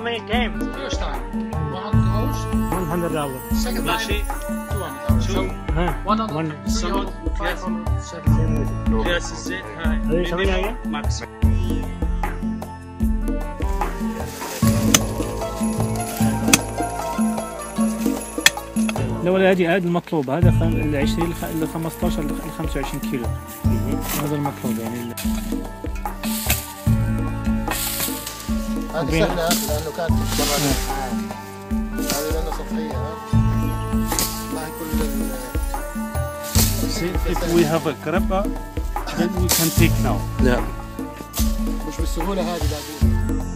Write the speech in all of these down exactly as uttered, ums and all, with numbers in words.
many games? First time, one hundred dollars. one hundred dollars. Second time, ماشي. two hundred dollars. So ها one hundred, one. three hundred, five hundred, seven hundred. قياس الزيت هاي. هذه ثمانية هي؟ ماكس. لو هذه هذا المطلوب، هذا ال عشرين ل خمستاشر ل خمسة وعشرين كيلو، هذا المطلوب يعني. هذه سهلة لأنه كانت برا. هذه لأنها سطحية. ما هي كل ال. If we have a grappa, then we can take now. لا. مش بالسهولة هذه بعدين.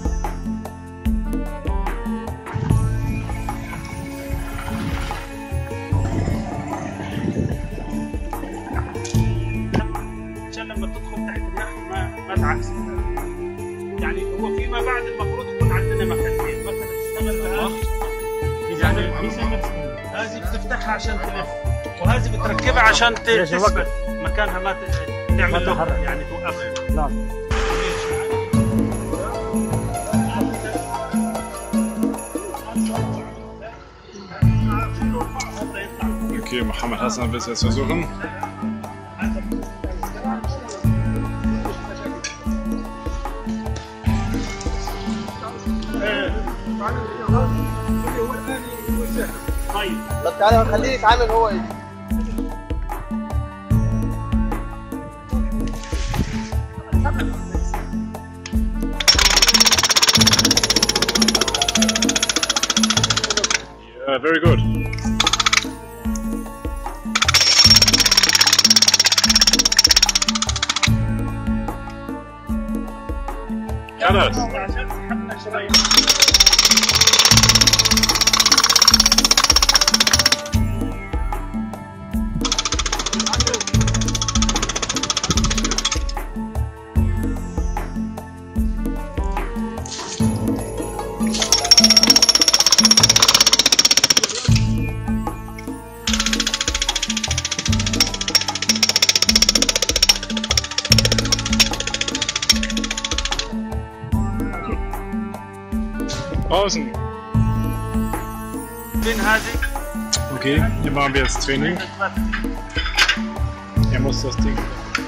عشان لما تدخل تحت النخل ما ما تعكس. يعني هو فيما بعد المفروض يكون عندنا مكانين، مثلا تشتغل بها. يعني هذه بتفتحها عشان تلف، وهذه بتركبها عشان تثبت مكانها، ما تعمل لوك يعني توقفها. نعم. Okay, Mohammed Hassan will es jetzt versuchen. طيب. طب تعالى خليه يتعامل هو. Yeah, very good. Anas. Pausen. Okay, hier machen wir jetzt Training. Er muss das Ding.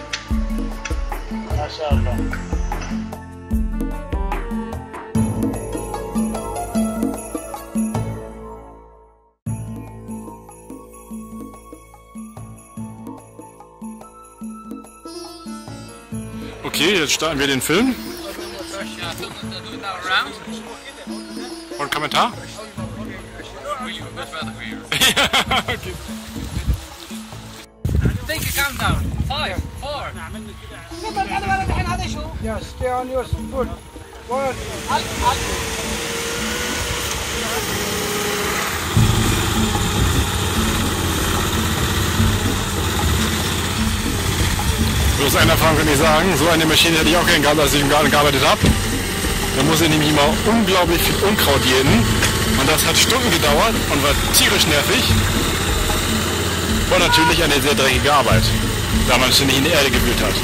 Okay, jetzt starten wir den Film. Und Kommentar? Okay. Take a countdown. Five, four. Yes, stay on your foot. One. Bloß einer Frage kann ich sagen, so eine Maschine hätte ich auch gern gehabt, als ich im Garten gearbeitet habe. Da muss ich nämlich immer unglaublich viel Unkraut jäten. Und das hat Stunden gedauert und war tierisch nervig. Und natürlich eine sehr dreckige Arbeit, da man ständig in die Erde gewühlt hat.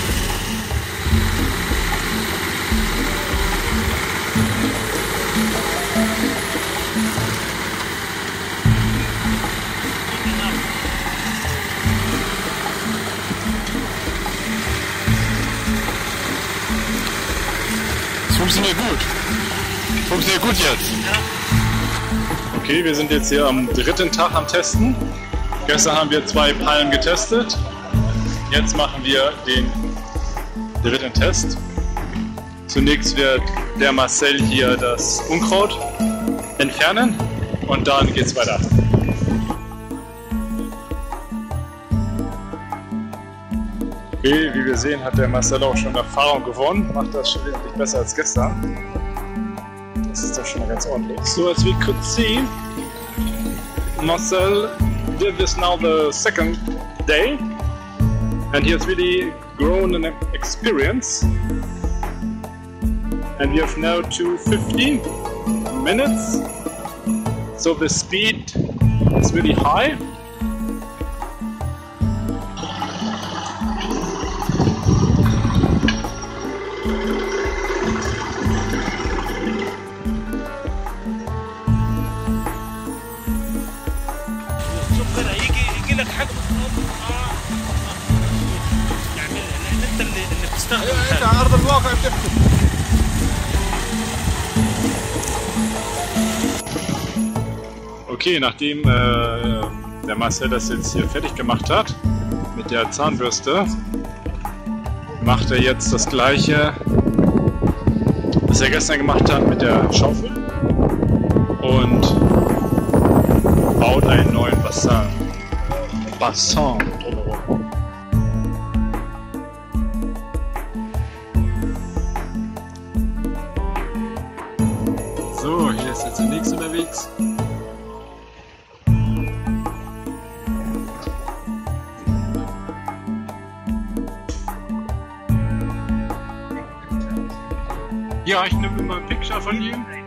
Es funktioniert gut. Funktioniert gut jetzt. Okay, wir sind jetzt hier am dritten Tag am Testen. Gestern haben wir zwei Palmen getestet. Jetzt machen wir den dritten Test. Zunächst wird der Marcel hier das Unkraut entfernen und dann geht's weiter. Okay, wie wir sehen, hat der Marcel auch schon Erfahrung gewonnen. Macht das schon wesentlich besser als gestern. Das ist doch schon mal ganz ordentlich. So as we could see, Marcel did this now the second day, and he has really grown in experience. And we have now two fifty minutes, so the speed is really high. حاجه بالضبط اه يعني انت اللي اللي بتستخدم انت على ارض الواقع بتحكم. Okay, nachdem äh, der Marcel das jetzt hier fertig gemacht hat mit der Zahnbürste, macht er jetzt das gleiche, was er gestern gemacht hat mit der Schaufel und baut einen neuen Bassin, Bassin drumherum. So, hier ist jetzt der nächste unterwegs. Ja, ich nehme immer ein Picture von ihm.